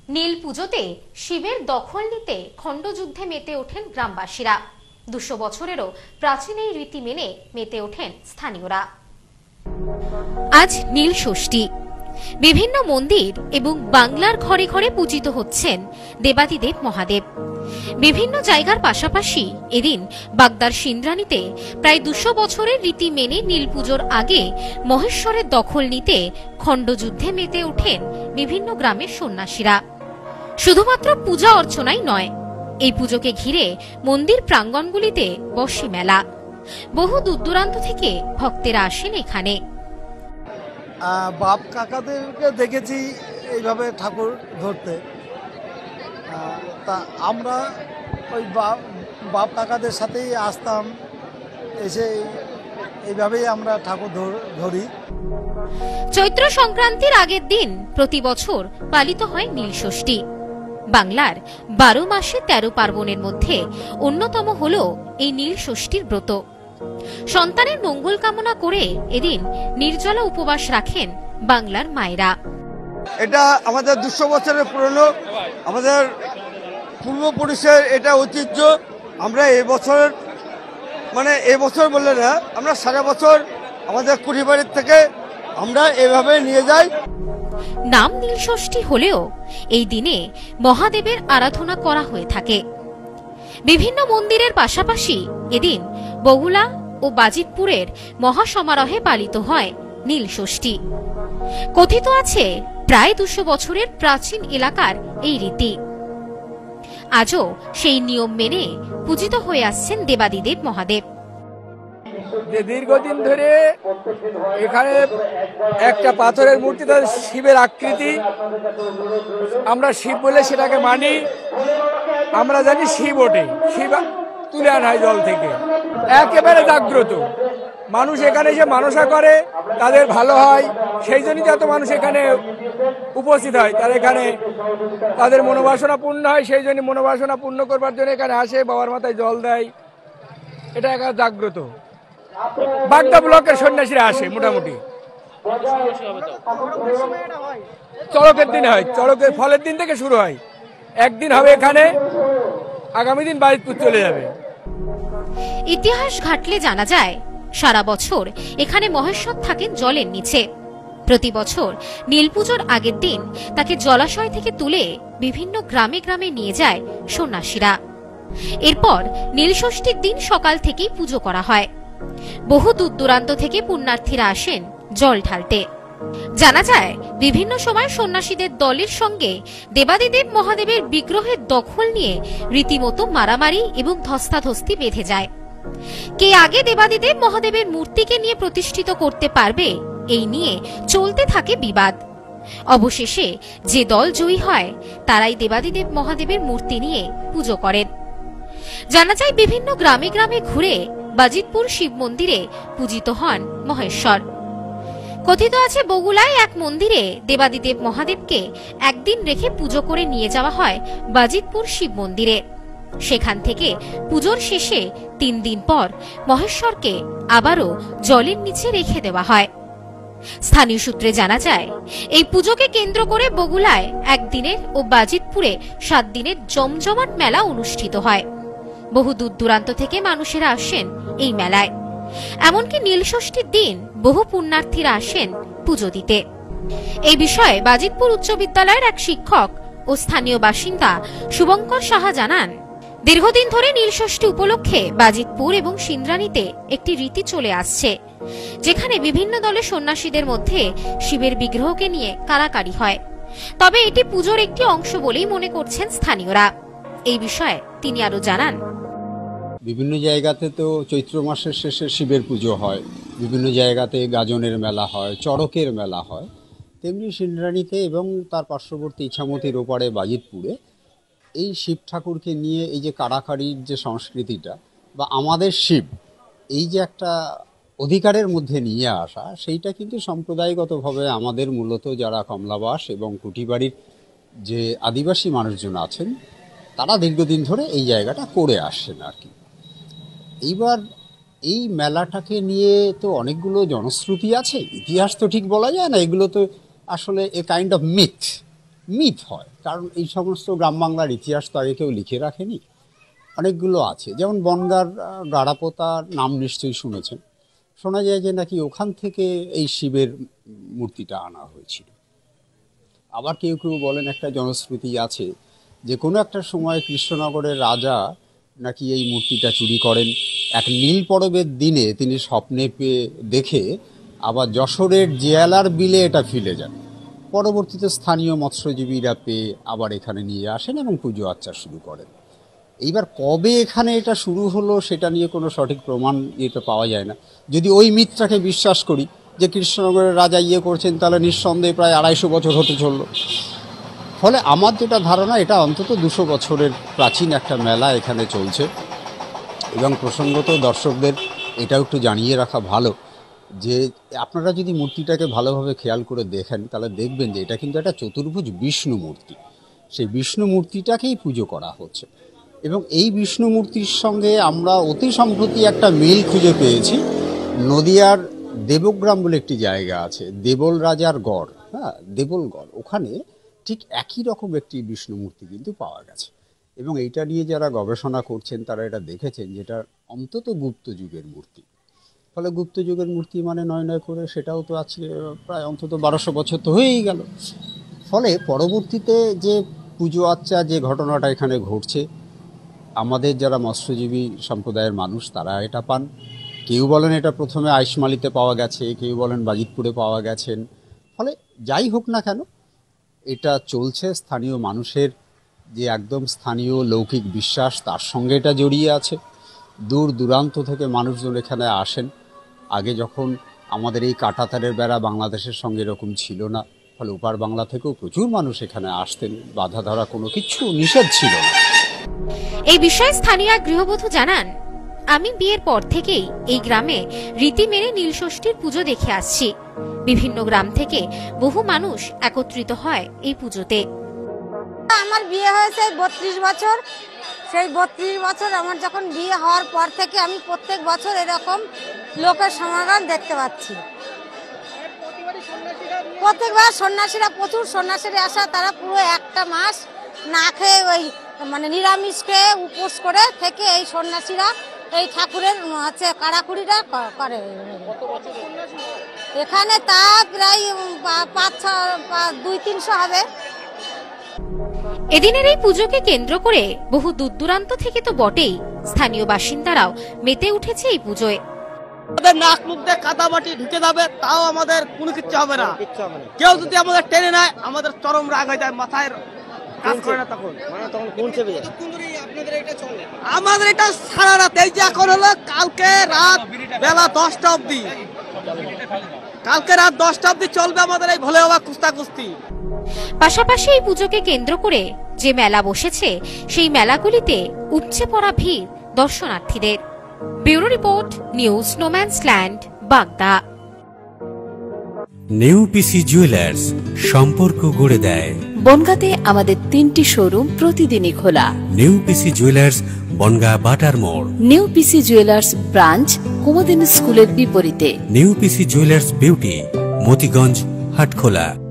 নীল পুজোতে শিবের দখল নিতে খণ্ডযুদ্ধে মেতে ওঠেন গ্রামবাসীরা। ২০০ বছরেরও প্রাচীন এই রীতি মেনে মেতে ওঠেন স্থানীয়রা। আজ নীল ষষ্ঠী। বিভিন্ন মন্দির এবং বাংলার ঘরে ঘরে পূজিত হচ্ছেন দেবাদিদেব মহাদেব। বিভিন্ন জায়গার পাশাপাশি এদিন বাগদার সিন্দ্রানীতে প্রায় ২০০ বছরের রীতি মেনে নীল পুজোর আগে মহেশ্বরের দখল নিতে খণ্ডযুদ্ধে মেতে ওঠেন বিভিন্ন গ্রামের সন্ন্যাসীরা। শুধুমাত্র পূজা অর্চনাই নয়, এই পুজোকে ঘিরে মন্দির প্রাঙ্গণগুলিতে বসে মেলা। বহু দূর দূরান্ত থেকে ভক্তেরা আসেন এখানে। বাপ কাকাদেরকে দেখেছি এইভাবে ঠাকুর ধরতে, তা আমরা ওই বাপ কাকাদের সাথেই আসতাম, এসে এইভাবেই আমরা ঠাকুর ধরি। চৈত্র সংক্রান্তির আগের দিন প্রতি বছর পালিত হয় নীল ষষ্ঠী। বাংলার ১২ মাসে ১৩ পার্বণের মধ্যে অন্যতম হল এই নীল ষষ্ঠীর ব্রত। সন্তানের মঙ্গল কামনা করে এদিন নির্জলা উপবাস রাখেন বাংলার মায়েরা। এটা আমাদের ২০০ বছরের পুরনো, আমাদের পূর্বপুরুষের এটা ঐতিহ্য। আমরা এবছর বললে না, আমরা সারা বছর আমাদের পরিবারের থেকে আমরা এভাবে নিয়ে যাই। নাম নীল ষষ্ঠী হলেও এই দিনে মহাদেবের আরাধনা করা হয়ে থাকে। বিভিন্ন মন্দিরের পাশাপাশি এদিন বগুলা ও বাজিতপুরের মহাসমারোহে পালিত হয় নীল ষষ্ঠী। কথিত আছে প্রায় ২০০ বছরের প্রাচীন এলাকার এই রীতি। আজও সেই নিয়ম মেনে পূজিত হয়ে আসছেন দেবাদিদেব মহাদেব। দীর্ঘদিন ধরে এখানে একটা পাথরের মূর্তি, তার শিবের আকৃতি, আমরা শিব বলে সেটাকে মানি। আমরা জানি শিব ওঠে, শিব তুলে আনা হয় জল থেকে, একেবারে জাগ্রত। মানুষ এখানে এসে মানসা করে, তাদের ভালো হয়, সেই জন্যই যত মানুষ এখানে উপস্থিত হয়। তারা এখানে তাদের মনোবাসনা পূর্ণ হয়, সেই জন্য মনোবাসনা পূর্ণ করবার জন্য এখানে আসে, বাবার মাথায় জল দেয়। এটা এখানে জাগ্রত। বাগদা ব্লকের সন্ন্যাসীরা আসে মোটামুটি। চড়কের দিন হয়, চড়কের ফলের দিন থেকে শুরু হয়। একদিন হবে এখানে, আগামী দিন বাজিতপুর চলে যাবে। ইতিহাস ঘাটলে জানা যায় সারা বছর এখানে মহেশ্বর থাকেন জলের নিচে। প্রতি বছর নীল পুজোর আগের দিন তাকে জলাশয় থেকে তুলে বিভিন্ন গ্রামে গ্রামে নিয়ে যায় সন্ন্যাসীরা। এরপর নীল ষষ্ঠীর দিন সকাল থেকেই পুজো করা হয়। বহু দূর দূরান্ত থেকে পুণ্যার্থীরা আসেন জল ঢালতে। জানা যায় বিভিন্ন সময় সন্ন্যাসীদের দলের সঙ্গে দেবাদিদেব মহাদেবের বিগ্রহের দখল নিয়ে রীতিমতো মারামারি এবং ধস্তাধস্তি বেঁধে যায়। কে আগে দেবাদিদেব মহাদেবের মূর্তিকে নিয়ে প্রতিষ্ঠিত করতে পারবে, এই নিয়ে চলতে থাকে বিবাদ। অবশেষে যে দল জয়ী হয় তারাই দেবাদিদেব মহাদেবের মূর্তি নিয়ে পুজো করেন। জানা যায় বিভিন্ন গ্রামে গ্রামে ঘুরে বাজিতপুর শিব মন্দিরে পূজিত হন মহেশ্বর। কথিত আছে বগুলায় এক মন্দিরে দেবাদিদেব মহাদেবকে একদিন রেখে পুজো করে নিয়ে যাওয়া হয় বাজিতপুর শিব মন্দিরে। সেখান থেকে পুজোর শেষে ৩ দিন পর মহেশ্বরকে আবারও জলের নিচে রেখে দেওয়া হয়। স্থানীয় সূত্রে জানা যায় এই পুজোকে কেন্দ্র করে বগুলায় একদিনের ও বাজিতপুরে ৭ দিনের জমজমাট মেলা অনুষ্ঠিত হয়। বহু দূর দূরান্ত থেকে মানুষেরা আসেন এই মেলায়। এমনকি নীল ষষ্ঠীর দিন বহু পুণ্যার্থীরা আসেন পুজো দিতে। এই বিষয়ে বাজিতপুর উচ্চ বিদ্যালয়ের এক শিক্ষক ও স্থানীয় বাসিন্দা শুভঙ্কর সাহা জানান, দীর্ঘদিন ধরে নীল ষষ্ঠী উপলক্ষে বাজিতপুর এবং সিন্দ্রানীতে একটি রীতি চলে আসছে, যেখানে বিভিন্ন দলের সন্ন্যাসীদের মধ্যে শিবের বিগ্রহকে নিয়ে কাড়াকাড়ি হয়। তবে এটি পুজোর একটি অংশ বলেই মনে করছেন স্থানীয়রা। এই বিষয়ে তিনি আরো জানান, বিভিন্ন জায়গাতে তো চৈত্র মাসের শেষে শিবের পুজো হয়, বিভিন্ন জায়গাতে গাজনের মেলা হয়, চড়কের মেলা হয়। তেমনি সিন্দ্রানীতে এবং তার পার্শ্ববর্তী ইছামতির ওপারে বাজিতপুরে এই শিব ঠাকুরকে নিয়ে এই যে কাড়াকাড়ির যে সংস্কৃতিটা বা আমাদের শিব, এই যে একটা অধিকারের মধ্যে নিয়ে আসা, সেইটা কিন্তু সম্প্রদায়গতভাবে আমাদের মূলত যারা কমলাবাস এবং কুটিবাড়ির যে আদিবাসী মানুষজন আছেন তারা দীর্ঘদিন ধরে এই জায়গাটা করে আসছেন আর কি। এইবার এই মেলাটাকে নিয়ে তো অনেকগুলো জনশ্রুতি আছে, ইতিহাস তো ঠিক বলা যায় না, এগুলো তো আসলে a kind of myth, myth হয়, কারণ এই সমস্ত গ্রাম বাংলার ইতিহাস তো আগে কেউ লিখে রাখেনি। অনেকগুলো আছে, যেমন বনগাঁর গাড়াপোতার নাম নিশ্চয়ই শুনেছেন। শোনা যায় যে নাকি ওখান থেকে এই শিবের মূর্তিটা আনা হয়েছিল। আবার কেউ কেউ বলেন একটা জনশ্রুতি আছে যে কোনো একটা সময় কৃষ্ণনগরের রাজা নাকি এই মূর্তিটা চুরি করেন। এক নীল পরবের দিনে তিনি স্বপ্নে পেয়ে দেখে আবার যশোরের জিয়ালার বিলে এটা ফেলে যান। পরবর্তীতে স্থানীয় মৎস্যজীবীরা পেয়ে আবার এখানে নিয়ে আসেন এবং পুজো আর্চা শুরু করেন। এইবার কবে এখানে এটা শুরু হলো সেটা নিয়ে কোনো সঠিক প্রমাণ এটা পাওয়া যায় না। যদি ওই মিথটাকে বিশ্বাস করি যে কৃষ্ণনগরের রাজা করছেন, তাহলে নিঃসন্দেহে প্রায় 250 বছর হতে চলল। ফলে আমার যেটা ধারণা, এটা অন্তত 200 বছরের প্রাচীন একটা মেলা এখানে চলছে। এবং প্রসঙ্গত দর্শকদের এটাও একটু জানিয়ে রাখা ভালো যে আপনারা যদি মূর্তিটাকে ভালোভাবে খেয়াল করে দেখেন তাহলে দেখবেন যে এটা কিন্তু একটা চতুর্ভুজ বিষ্ণু মূর্তি। সেই বিষ্ণু মূর্তিটাকেই পুজো করা হচ্ছে এবং এই বিষ্ণু মূর্তির সঙ্গে আমরা অতি সম্প্রতি একটা মিল খুঁজে পেয়েছি। নদিয়ার দেবগ্রাম বলে একটি জায়গা আছে, দেবল রাজার গড়, দেবলগড়, ওখানে ঠিক একই রকম একটি বিষ্ণু মূর্তি কিন্তু পাওয়া গেছে। এবং এইটা নিয়ে যারা গবেষণা করছেন তারা এটা দেখেছেন যেটা অন্তত গুপ্ত যুগের মূর্তি। ফলে গুপ্ত যুগের মূর্তি মানে নয় নয় করে সেটাও তো আছে প্রায় অন্তত 1200 বছর তো হয়েই গেল। ফলে পরবর্তীতে যে পুজো আর্চা যে ঘটনাটা এখানে ঘটছে, আমাদের যারা মৎস্যজীবী সম্প্রদায়ের মানুষ তারা এটা পান। কেউ বলেন এটা প্রথমে আইশমালিতে পাওয়া গেছে, কেউ বলেন বাজিতপুরে পাওয়া গেছেন। ফলে যাই হোক না কেন এটা চলছে। স্থানীয় মানুষের যে একদম স্থানীয় লৌকিক বিশ্বাস তার সঙ্গে এটা জড়িয়ে আছে। দূর দূরান্ত থেকে মানুষজন এখানে আসেন। আগে যখন আমাদের এই কাঁটাতারের বেড়া বাংলাদেশের সঙ্গে এরকম ছিল না, ফলে ওপার বাংলা থেকেও প্রচুর মানুষ এখানে আসতেন, বাধা ধরা কোনো কিছু নিষেধ ছিল না। এই বিষয়ে স্থানীয় এক গৃহবধূ জানান, আমি বিয়ের পর থেকেই এই গ্রামে রীতি মেনে নীলষষ্ঠীর পুজো দেখে আসছি। বিভিন্ন গ্রাম থেকে বহু মানুষ একত্রিত হয় এই পুজোতে। আমার বিয়ে হয়েছে 32 বছর। সেই 32 বছর আমার যখন বিয়ে হওয়ার পর থেকে আমি প্রত্যেক বছর এরকম লোকের সমাগম দেখতে পাচ্ছি। প্রত্যেকবার সন্ন্যাসীরা, প্রচুর সন্ন্যাসীরা আসা, তারা পুরো একটা মাস না খেয়ে ওই মানে নিরামিষ খেয়ে উপোস করে থেকে এই সন্ন্যাসীরা এই ঠাকুরের হচ্ছে কাড়াকুড়িটা করে। এখানে তা প্রায় 200-300 হবে। এদিনের এই পুজোকে কেন্দ্র করে বহু দূর দূরান্ত থেকে তো বটেই, স্থানীয় বাসিন্দারাও মেতে উঠেছে এই পুজোয়। আমাদের নাক মুখ দিয়ে কাদা মাটি ঢুকে যাবে, তাও আমাদের কোনো কিছু হবে না। কেউ যদি আমাদের টেনে নেয় আমাদের চরম রাগ হয়ে যায়, মাথায় কাজ করে না। তখন কোন চেপে যায় আমাদের এটা সারা রাত। এই যে এখন হলো কালকে রাত বেলা 10টা অবধি, কালকে রাত 10টা অবধি চলবে আমাদের এই ভোলে বাবা কুস্তা কুস্তি। পাশাপাশি এই পুজোকে কেন্দ্র করে যে মেলা বসেছে সেই মেলাগুলিতে উপচে পড়া ভিড় দর্শনার্থীদের। ব্যুরো রিপোর্ট, নিউজ নোম্যান্সল্যান্ড, বাগদা। নেউপিসি জুয়েলার্স, সম্পর্ক গড়ে দেয়। বনগাঁতে আমাদের 3টি শোরুম প্রতিদিনই খোলা। নেউপিসি জুয়েলার্স, বনগাঁ বাটার মোড়। নেউপিসি জুয়েলার্স ব্রাঞ্চ কুমুদিনী স্কুলের বিপরীতে। নেউপিসি জুয়েলার্স বিউটি, মতিগঞ্জ, হাটখোলা।